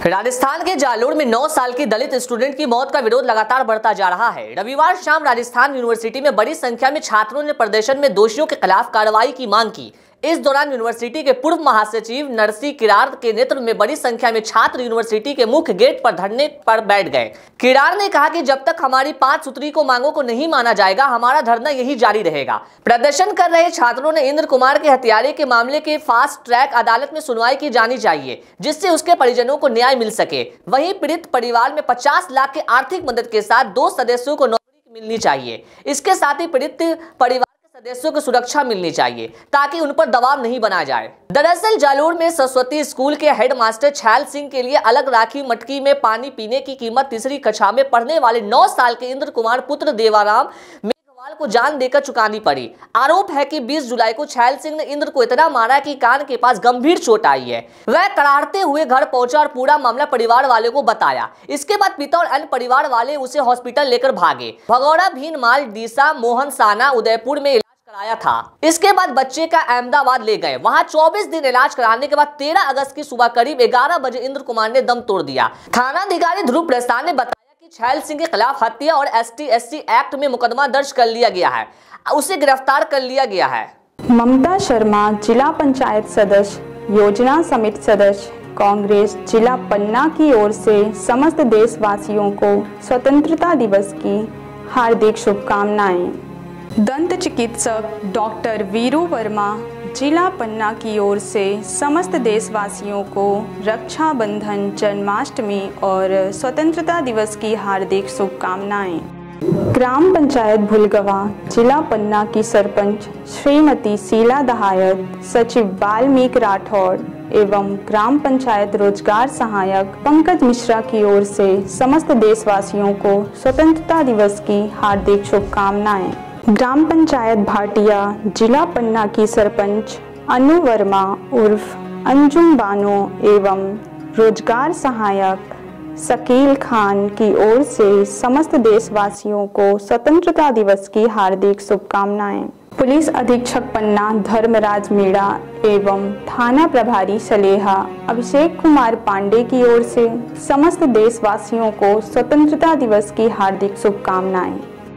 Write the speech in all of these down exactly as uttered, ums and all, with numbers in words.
राजस्थान के जालोर में नौ साल की दलित स्टूडेंट की मौत का विरोध लगातार बढ़ता जा रहा है। रविवार शाम राजस्थान यूनिवर्सिटी में बड़ी संख्या में छात्रों ने प्रदर्शन में दोषियों के खिलाफ कार्रवाई की मांग की। इस दौरान यूनिवर्सिटी के पूर्व महासचिव नरसी किरार के नेतृत्व में बड़ी संख्या में छात्र यूनिवर्सिटी के मुख्य गेट पर धरने पर बैठ गए। किरार ने कहा कि जब तक हमारी पांच सूत्री को मांगों को नहीं माना जाएगा, हमारा धरना यही जारी रहेगा। प्रदर्शन कर रहे छात्रों ने इंद्र कुमार के हत्यारे के मामले के फास्ट ट्रैक अदालत में सुनवाई की जानी चाहिए, जिससे उसके परिजनों को न्याय मिल सके। वहीं पीड़ित परिवार में पचास लाख के आर्थिक मदद के साथ दो सदस्यों को नौकरी मिलनी चाहिए। इसके साथ ही पीड़ित परिवार सदस्यों को सुरक्षा मिलनी चाहिए ताकि उन पर दबाव नहीं बनाया जाए। दरअसल जालोर में सरस्वती स्कूल के हेडमास्टर छैल सिंह के लिए अलग राखी मटकी में पानी पीने की कीमत तीसरी कक्षा में पढ़ने वाले नौ साल के इंद्र कुमार पुत्र देवाराम मेघवाल को जान देकर चुकानी पड़ी। आरोप है कि बीस जुलाई को छैल सिंह ने इंद्र को इतना मारा कि कान के पास गंभीर चोट आई है। वह करारते हुए घर पहुंचा और पूरा मामला परिवार वाले को बताया। इसके बाद पिता और अन्य परिवार वाले उसे हॉस्पिटल लेकर भागे। भगौड़ा, भीनमाल, डीसा, मोहन साना, उदयपुर में कराया था। इसके बाद बच्चे का अहमदाबाद ले गए। वहां चौबीस दिन इलाज कराने के बाद तेरह अगस्त की सुबह करीब ग्यारह बजे इंद्र कुमार ने दम तोड़ दिया। थानाधिकारी ध्रुव प्रसाद ने बताया कि छैल सिंह के खिलाफ हत्या और S T S C act में मुकदमा दर्ज कर लिया गया है। उसे गिरफ्तार कर लिया गया है। ममता शर्मा, जिला पंचायत सदस्य, योजना समिति सदस्य, कांग्रेस जिला पन्ना की ओर से समस्त देशवासियों को स्वतंत्रता दिवस की हार्दिक शुभकामनाएं। दंत चिकित्सक डॉक्टर वीरू वर्मा, जिला पन्ना की ओर से समस्त देशवासियों को रक्षाबंधन, जन्माष्टमी और स्वतंत्रता दिवस की हार्दिक शुभकामनाएं। ग्राम पंचायत भुलगवा, जिला पन्ना की सरपंच श्रीमती शीला दहायत, सचिव वाल्मीकि राठौड़ एवं ग्राम पंचायत रोजगार सहायक पंकज मिश्रा की ओर से समस्त देशवासियों को स्वतंत्रता दिवस की हार्दिक शुभकामनाएं। ग्राम पंचायत भाटिया, जिला पन्ना की सरपंच अनु वर्मा उर्फ अंजुम बानो एवं रोजगार सहायक शकील खान की ओर से समस्त देशवासियों को स्वतंत्रता दिवस की हार्दिक शुभकामनाएं। पुलिस अधीक्षक पन्ना धर्मराज मीणा एवं थाना प्रभारी सलेहा अभिषेक कुमार पांडे की ओर से समस्त देशवासियों को स्वतंत्रता दिवस की हार्दिक शुभकामनाएं।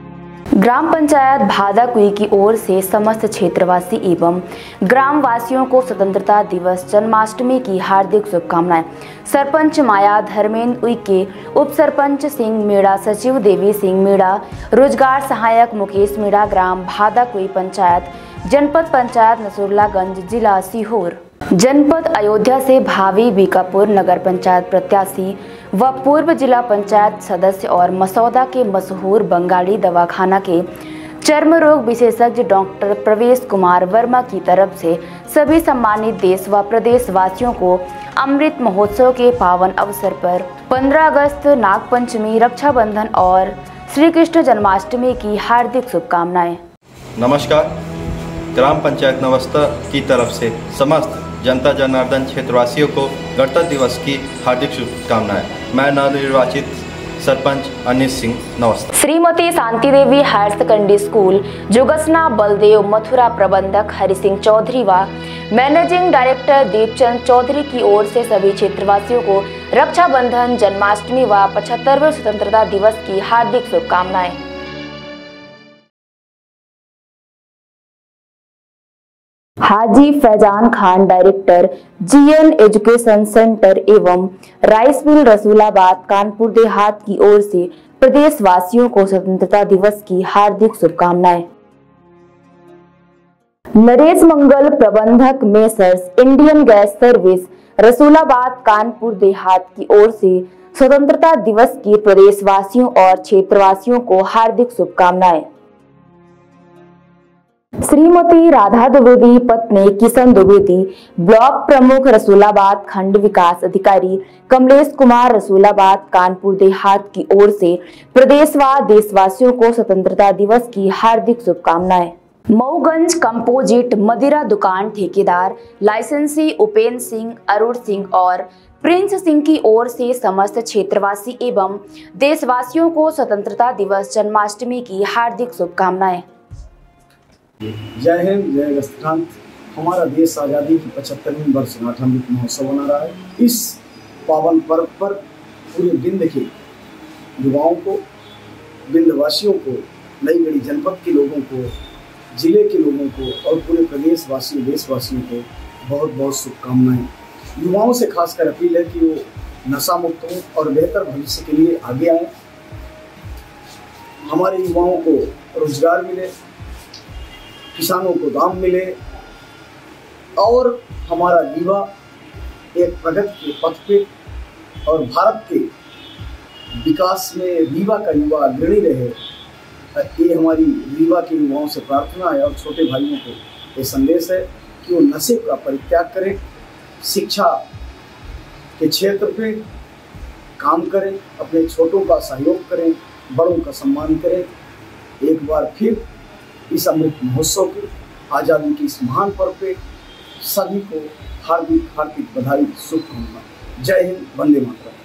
ग्राम पंचायत भादाकुई की ओर से समस्त क्षेत्रवासी एवं ग्राम वासियों को स्वतंत्रता दिवस, जन्माष्टमी की हार्दिक शुभकामनाएं। सरपंच माया धर्मेंद्र उइके, उप सरपंच सिंह मीणा, सचिव देवी सिंह मीणा, रोजगार सहायक मुकेश मीणा, ग्राम भादाकुई पंचायत, जनपद पंचायत नसरुल्लागंज, जिला सीहोर। जनपद अयोध्या से भावी बीकापुर नगर पंचायत प्रत्याशी व पूर्व जिला पंचायत सदस्य और मसौदा के मशहूर बंगाली दवाखाना के चर्म रोग विशेषज्ञ डॉक्टर प्रवेश कुमार वर्मा की तरफ से सभी सम्मानित देश व प्रदेश वासियों को अमृत महोत्सव के पावन अवसर पर पंद्रह अगस्त, नागपंचमी, रक्षाबंधन और श्री कृष्ण जन्माष्टमी की हार्दिक शुभकामनाएं। नमस्कार। ग्राम पंचायत नवस्था की तरफ से समस्त जनता जनार्दन क्षेत्रवासियों को गणतंत्र दिवस की हार्दिक शुभकामनाएं। मैं नवनिर्वाचित सरपंच अनिश सिंह, नमस्ते। Shrimati Shanti Devi higher secondary school Jogsana Baldev Mathura प्रबंधक हरि सिंह चौधरी व मैनेजिंग डायरेक्टर दीपचंद चौधरी की ओर से सभी क्षेत्रवासियों को रक्षाबंधन, जन्माष्टमी व पचहत्तरवें स्वतंत्रता दिवस की हार्दिक शुभकामनाएं। Haji Faizan Khan, director GN education centre एवं राइस मिल रसूलाबाद, कानपुर देहात की ओर से प्रदेश वासियों को स्वतंत्रता दिवस की हार्दिक शुभकामनाएं। नरेश मंगल, प्रबंधक messrs Indian gas service Rasulabad, Kanpur Dehat की ओर से स्वतंत्रता दिवस की प्रदेश वासियों और क्षेत्रवासियों को हार्दिक शुभकामनाएं। श्रीमती राधा द्विवेदी, पत्नी किशन द्विवेदी, ब्लॉक प्रमुख रसूलाबाद, खंड विकास अधिकारी कमलेश कुमार रसूलाबाद, कानपुर देहात की ओर से प्रदेश व देशवासियों को स्वतंत्रता दिवस की हार्दिक शुभकामनाएं। मऊगंज कंपोजिट मदिरा दुकान ठेकेदार लाइसेंसी उपेंद्र सिंह, अरुण सिंह और प्रिंस सिंह की ओर से समस्त क्षेत्रवासी एवं देशवासियों को स्वतंत्रता दिवस, जन्माष्टमी की हार्दिक शुभकामनाएं। जय हिंद, जय राष्ट्रगान। हमारा देश आज़ादी की पचहत्तरवीं वर्षगांठ अमृत महोत्सव मना रहा है। इस पावन पर्व पर पूरे विंध्य के युवाओं को, विंध्यवासियों को, नई गढ़ी जनपद के लोगों को, जिले के लोगों को और पूरे प्रदेशवासियों देशवासियों को बहुत बहुत शुभकामनाएं। युवाओं से खासकर अपील है कि वो नशा मुक्त हों और बेहतर भविष्य के लिए आगे आएं। हमारे युवाओं को रोजगार मिले, किसानों को दाम मिले और हमारा युवा एक प्रगति के पथ पे और भारत के विकास में रीवा का युवा अग्रणी रहे। ये हमारी रीवा के युवाओं से प्रार्थना है और छोटे भाइयों को ये संदेश है कि वो नशे का परित्याग करें, शिक्षा के क्षेत्र पे काम करें, अपने छोटों का सहयोग करें, बड़ों का सम्मान करें। एक बार फिर इस अमृत महोत्सव के आज़ादी की इस महान पर्व पे सभी को हार्दिक हार्दिक बधाई, शुभकामनाएं। जय हिंद, वंदे मातरम।